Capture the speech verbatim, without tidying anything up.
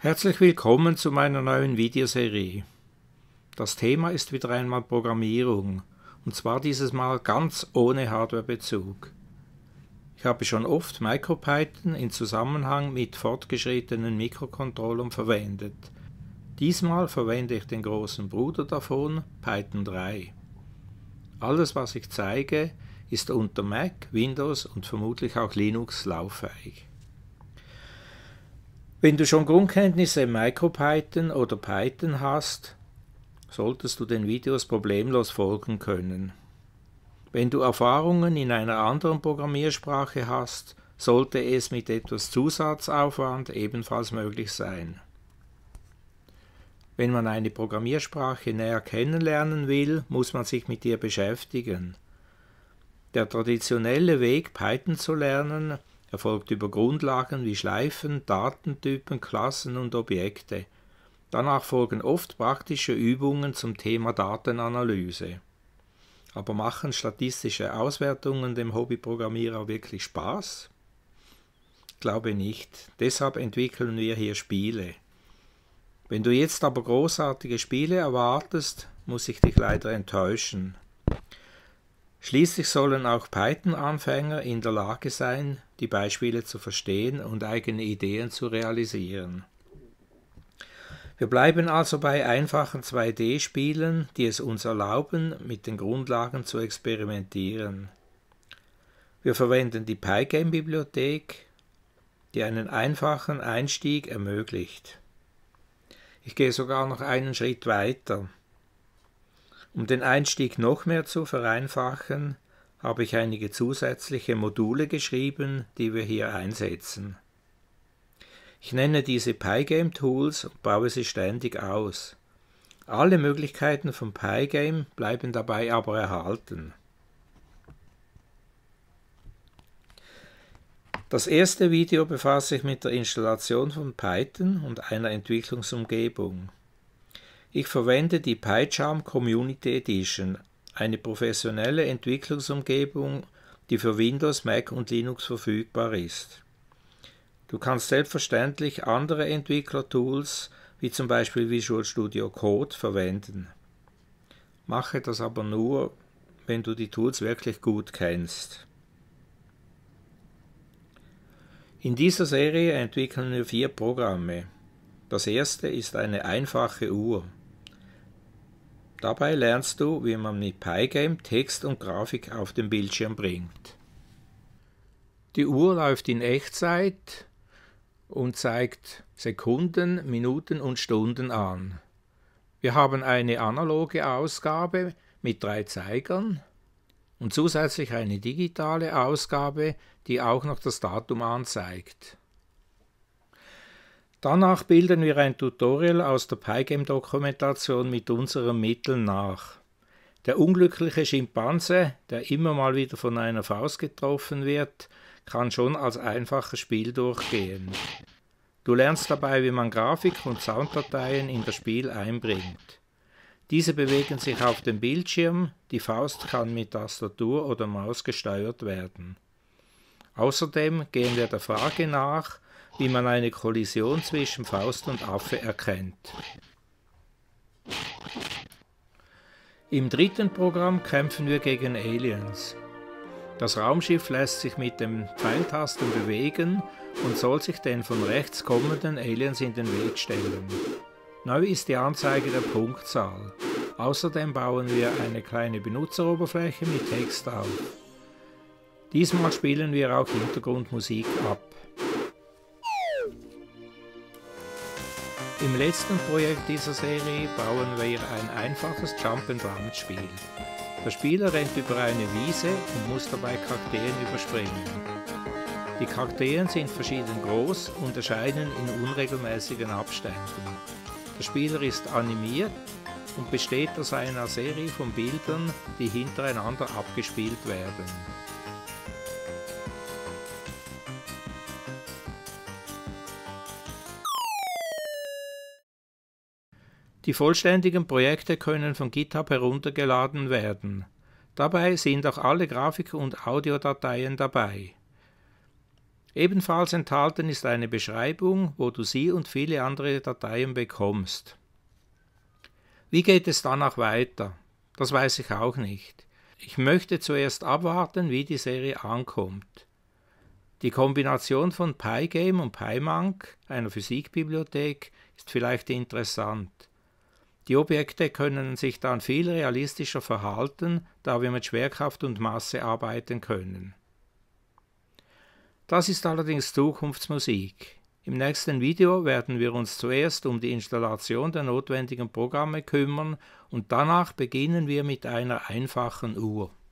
Herzlich willkommen zu meiner neuen Videoserie. Das Thema ist wieder einmal Programmierung, und zwar dieses Mal ganz ohne Hardwarebezug. Ich habe schon oft MicroPython in Zusammenhang mit fortgeschrittenen Mikrocontrollern verwendet. Diesmal verwende ich den großen Bruder davon, Python drei. Alles, was ich zeige, ist unter Mac, Windows und vermutlich auch Linux lauffähig. Wenn du schon Grundkenntnisse in MicroPython oder Python hast, solltest du den Videos problemlos folgen können. Wenn du Erfahrungen in einer anderen Programmiersprache hast, sollte es mit etwas Zusatzaufwand ebenfalls möglich sein. Wenn man eine Programmiersprache näher kennenlernen will, muss man sich mit ihr beschäftigen. Der traditionelle Weg, Python zu lernen, erfolgt über Grundlagen wie Schleifen, Datentypen, Klassen und Objekte. Danach folgen oft praktische Übungen zum Thema Datenanalyse. Aber machen statistische Auswertungen dem Hobbyprogrammierer wirklich Spaß? Glaube nicht. Deshalb entwickeln wir hier Spiele. Wenn du jetzt aber großartige Spiele erwartest, muss ich dich leider enttäuschen. Schließlich sollen auch Python-Anfänger in der Lage sein, die Beispiele zu verstehen und eigene Ideen zu realisieren. Wir bleiben also bei einfachen zwei D Spielen, die es uns erlauben, mit den Grundlagen zu experimentieren. Wir verwenden die Pygame-Bibliothek, die einen einfachen Einstieg ermöglicht. Ich gehe sogar noch einen Schritt weiter. Um den Einstieg noch mehr zu vereinfachen, habe ich einige zusätzliche Module geschrieben, die wir hier einsetzen. Ich nenne diese Pygame-Tools und baue sie ständig aus. Alle Möglichkeiten von Pygame bleiben dabei aber erhalten. Das erste Video befasst sich mit der Installation von Python und einer Entwicklungsumgebung. Ich verwende die PyCharm Community Edition, eine professionelle Entwicklungsumgebung, die für Windows, Mac und Linux verfügbar ist. Du kannst selbstverständlich andere Entwicklertools, wie zum Beispiel Visual Studio Code, verwenden. Mache das aber nur, wenn du die Tools wirklich gut kennst. In dieser Serie entwickeln wir vier Programme. Das erste ist eine einfache Uhr. Dabei lernst du, wie man mit Pygame Text und Grafik auf den Bildschirm bringt. Die Uhr läuft in Echtzeit und zeigt Sekunden, Minuten und Stunden an. Wir haben eine analoge Ausgabe mit drei Zeigern und zusätzlich eine digitale Ausgabe, die auch noch das Datum anzeigt. Danach bilden wir ein Tutorial aus der Pygame-Dokumentation mit unseren Mitteln nach. Der unglückliche Schimpanse, der immer mal wieder von einer Faust getroffen wird, kann schon als einfaches Spiel durchgehen. Du lernst dabei, wie man Grafik- und Sounddateien in das Spiel einbringt. Diese bewegen sich auf dem Bildschirm, die Faust kann mit Tastatur oder Maus gesteuert werden. Außerdem gehen wir der Frage nach, wie man eine Kollision zwischen Faust und Affe erkennt. Im dritten Programm kämpfen wir gegen Aliens. Das Raumschiff lässt sich mit den Pfeiltasten bewegen und soll sich den von rechts kommenden Aliens in den Weg stellen. Neu ist die Anzeige der Punktzahl. Außerdem bauen wir eine kleine Benutzeroberfläche mit Text auf. Diesmal spielen wir auch Hintergrundmusik ab. Im letzten Projekt dieser Serie bauen wir ein einfaches Jump-and-Run-Spiel. Der Spieler rennt über eine Wiese und muss dabei Kakteen überspringen. Die Kakteen sind verschieden groß und erscheinen in unregelmäßigen Abständen. Der Spieler ist animiert und besteht aus einer Serie von Bildern, die hintereinander abgespielt werden. Die vollständigen Projekte können von GitHub heruntergeladen werden. Dabei sind auch alle Grafik- und Audiodateien dabei. Ebenfalls enthalten ist eine Beschreibung, wo du sie und viele andere Dateien bekommst. Wie geht es danach weiter? Das weiß ich auch nicht. Ich möchte zuerst abwarten, wie die Serie ankommt. Die Kombination von Pygame und PyMonk, einer Physikbibliothek, ist vielleicht interessant. Die Objekte können sich dann viel realistischer verhalten, da wir mit Schwerkraft und Masse arbeiten können. Das ist allerdings Zukunftsmusik. Im nächsten Video werden wir uns zuerst um die Installation der notwendigen Programme kümmern und danach beginnen wir mit einer einfachen Uhr.